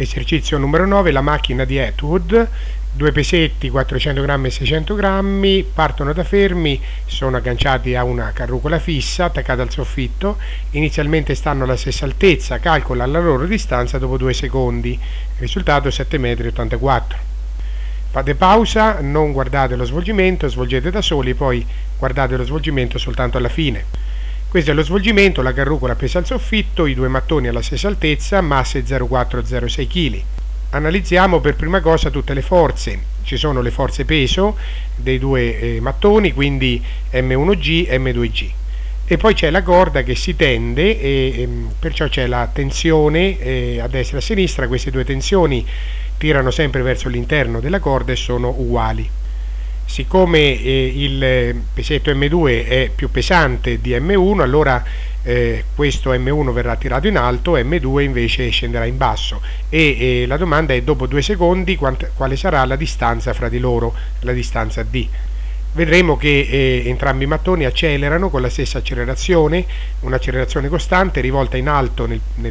Esercizio numero 9, la macchina di Atwood, due pesetti 400 grammi e 600 grammi, partono da fermi, sono agganciati a una carrucola fissa attaccata al soffitto, inizialmente stanno alla stessa altezza, calcola la loro distanza dopo 2 secondi, risultato 7,84 m. Fate pausa, non guardate lo svolgimento, svolgete da soli, poi guardate lo svolgimento soltanto alla fine. Questo è lo svolgimento, la carrucola appesa al soffitto, i due mattoni alla stessa altezza, masse 0,4-0,6 kg. Analizziamo per prima cosa tutte le forze. Ci sono le forze peso dei due mattoni, quindi M1G e M2G. E poi c'è la corda che si tende e perciò c'è la tensione a destra e a sinistra. Queste due tensioni tirano sempre verso l'interno della corda e sono uguali. Siccome il pesetto M2 è più pesante di M1, allora questo M1 verrà tirato in alto, M2 invece scenderà in basso e la domanda è: dopo 2 secondi quale sarà la distanza fra di loro, la distanza D. Vedremo che entrambi i mattoni accelerano con la stessa accelerazione, un'accelerazione costante rivolta in alto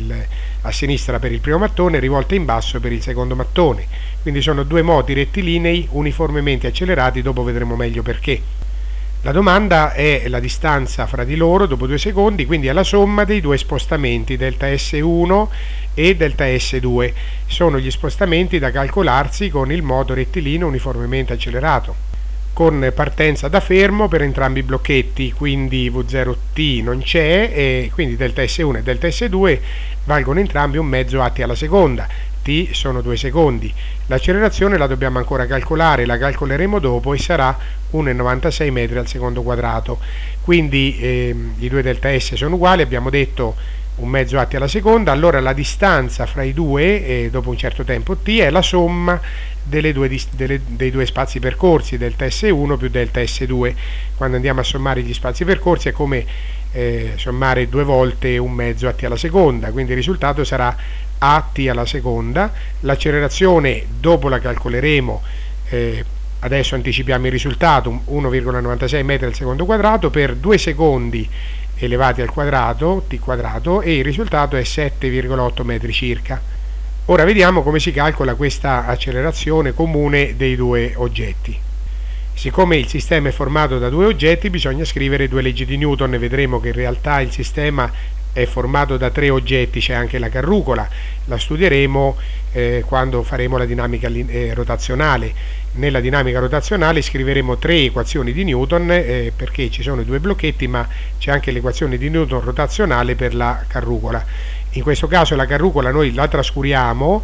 a sinistra per il primo mattone, rivolta in basso per il secondo mattone. Quindi sono due moti rettilinei uniformemente accelerati, dopo vedremo meglio perché. La domanda è la distanza fra di loro dopo 2 secondi, quindi è la somma dei due spostamenti, delta S1 e delta S2. Sono gli spostamenti da calcolarsi con il moto rettilineo uniformemente accelerato, con partenza da fermo per entrambi i blocchetti, quindi V0T non c'è e quindi delta S1 e delta S2 valgono entrambi un mezzo atti alla seconda. T sono 2 secondi. L'accelerazione la dobbiamo ancora calcolare, la calcoleremo dopo e sarà 1,96 metri al secondo quadrato. Quindi i due delta S sono uguali, abbiamo detto un mezzo atti alla seconda, allora la distanza fra i due dopo un certo tempo T è la somma dei due spazi percorsi, delta S1 più delta S2. Quando andiamo a sommare gli spazi percorsi è come sommare 2 volte un mezzo atti alla seconda, quindi il risultato sarà AT alla seconda. L'accelerazione dopo la calcoleremo, adesso anticipiamo il risultato, 1,96 metri al secondo quadrato per 2 secondi elevati al quadrato, t quadrato, e il risultato è 7,8 metri circa. Ora vediamo come si calcola questa accelerazione comune dei due oggetti. Siccome il sistema è formato da due oggetti, bisogna scrivere 2 leggi di Newton e vedremo che in realtà il sistema è formato da 3 oggetti, c'è anche la carrucola, la studieremo quando faremo la dinamica rotazionale. Nella dinamica rotazionale scriveremo 3 equazioni di Newton perché ci sono 2 blocchetti, ma c'è anche l'equazione di Newton rotazionale per la carrucola. In questo caso la carrucola noi la trascuriamo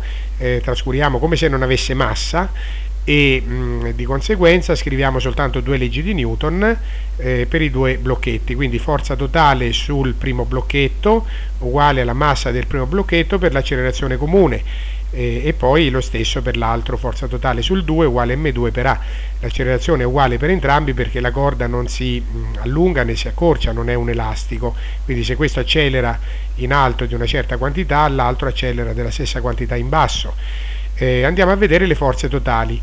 come se non avesse massa e di conseguenza scriviamo soltanto 2 leggi di Newton per i 2 blocchetti, quindi forza totale sul primo blocchetto uguale alla massa del primo blocchetto per l'accelerazione comune e poi lo stesso per l'altro, forza totale sul 2 uguale M2 per A. L'accelerazione è uguale per entrambi perché la corda non si allunga né si accorcia, non è un elastico, quindi se questo accelera in alto di una certa quantità, l'altro accelera della stessa quantità in basso. Andiamo a vedere le forze totali.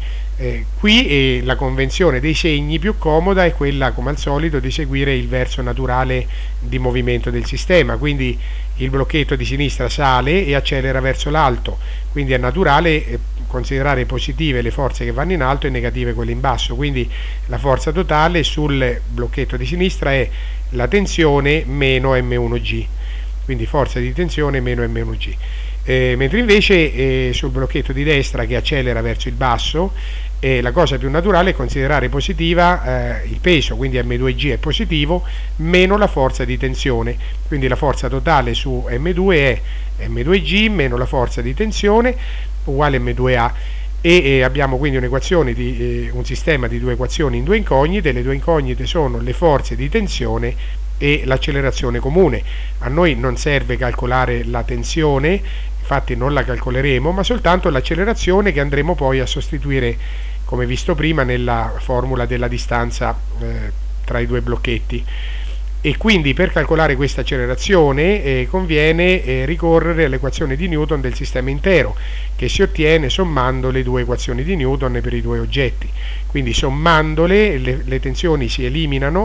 Qui la convenzione dei segni più comoda è quella, come al solito, di seguire il verso naturale di movimento del sistema, quindi il blocchetto di sinistra sale e accelera verso l'alto, quindi è naturale considerare positive le forze che vanno in alto e negative quelle in basso, quindi la forza totale sul blocchetto di sinistra è la tensione meno M1G, quindi forza di tensione meno M1G. Mentre invece sul blocchetto di destra che accelera verso il basso la cosa più naturale è considerare positiva il peso, quindi M2G è positivo meno la forza di tensione, quindi la forza totale su M2 è M2G meno la forza di tensione uguale M2A e abbiamo quindi un'equazione un sistema di 2 equazioni in 2 incognite. Le 2 incognite sono le forze di tensione e l'accelerazione comune. A noi non serve calcolare la tensione, infatti non la calcoleremo, ma soltanto l'accelerazione che andremo poi a sostituire, come visto prima, nella formula della distanza tra i 2 blocchetti. E quindi per calcolare questa accelerazione conviene ricorrere all'equazione di Newton del sistema intero, che si ottiene sommando le 2 equazioni di Newton per i 2 oggetti. Quindi sommandole le tensioni si eliminano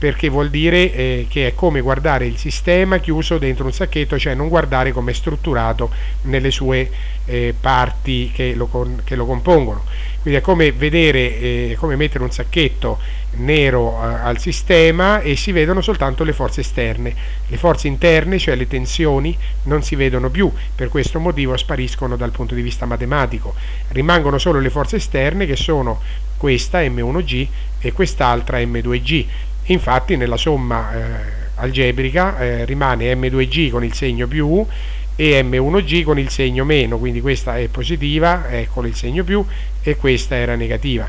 perché vuol dire che è come guardare il sistema chiuso dentro un sacchetto, cioè non guardare come è strutturato nelle sue parti che lo compongono. Quindi è come vedere, come mettere un sacchetto nero al sistema e si vedono soltanto le forze esterne. Le forze interne, cioè le tensioni, non si vedono più, per questo motivo spariscono dal punto di vista matematico. Rimangono solo le forze esterne, che sono questa M1G e quest'altra M2G. Infatti nella somma algebrica rimane M2G con il segno più e M1G con il segno meno, quindi questa è positiva con il segno più e questa era negativa.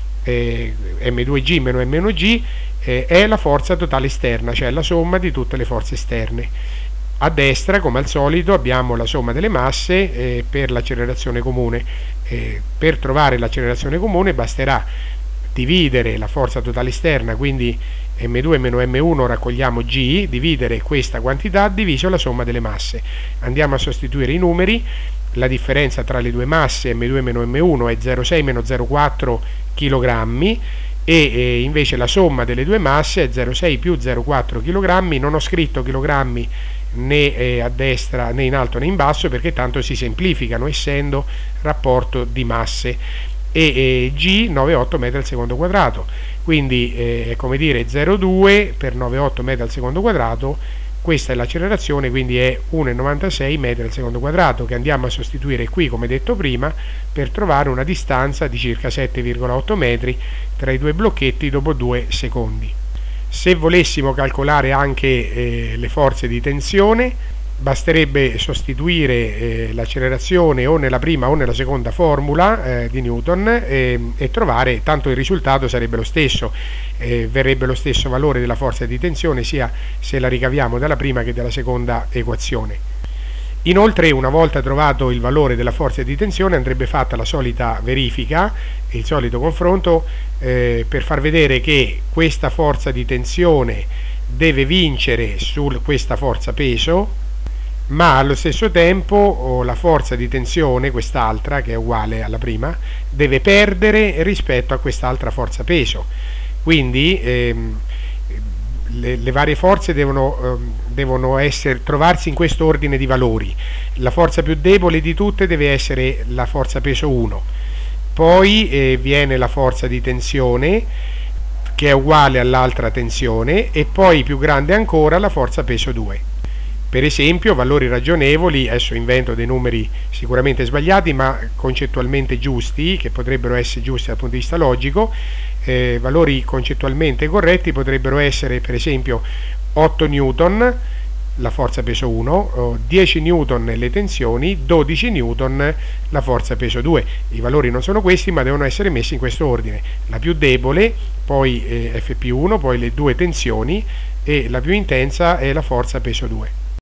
M2G meno M1G è la forza totale esterna, cioè la somma di tutte le forze esterne. A destra, come al solito, abbiamo la somma delle masse per l'accelerazione comune. Per trovare l'accelerazione comune basterà dividere la forza totale esterna, quindi M2 meno M1 raccogliamo G, dividere questa quantità diviso la somma delle masse. Andiamo a sostituire i numeri. La differenza tra le due masse M2 meno M1 è 0,6 meno 0,4 kg e invece la somma delle due masse è 0,6 più 0,4 kg. Non ho scritto chilogrammi né a destra né in alto né in basso, perché tanto si semplificano essendo rapporto di masse. G 9,8 metri al secondo quadrato, quindi è come dire 0,2 per 9,8 metri al secondo quadrato. Questa è l'accelerazione, quindi è 1,96 metri al secondo quadrato, che andiamo a sostituire qui, come detto prima, per trovare una distanza di circa 7,8 metri tra i due blocchetti dopo 2 secondi. Se volessimo calcolare anche le forze di tensione, basterebbe sostituire l'accelerazione o nella prima o nella seconda formula di Newton e trovare, tanto il risultato sarebbe lo stesso, verrebbe lo stesso valore della forza di tensione sia se la ricaviamo dalla prima che dalla seconda equazione. Inoltre, una volta trovato il valore della forza di tensione, andrebbe fatta la solita verifica, il solito confronto per far vedere che questa forza di tensione deve vincere su questa forza peso, ma allo stesso tempo la forza di tensione, quest'altra che è uguale alla prima, deve perdere rispetto a quest'altra forza peso. Quindi le varie forze devono trovarsi in questo ordine di valori. La forza più debole di tutte deve essere la forza peso 1, poi viene la forza di tensione che è uguale all'altra tensione e poi più grande ancora la forza peso 2. Per esempio, valori ragionevoli, adesso invento dei numeri sicuramente sbagliati ma concettualmente giusti, che potrebbero essere giusti dal punto di vista logico, valori concettualmente corretti potrebbero essere per esempio 8 newton la forza peso 1, 10 newton le tensioni, 12 newton la forza peso 2. I valori non sono questi ma devono essere messi in questo ordine: la più debole, poi F+1, poi le due tensioni e la più intensa è la forza peso 2.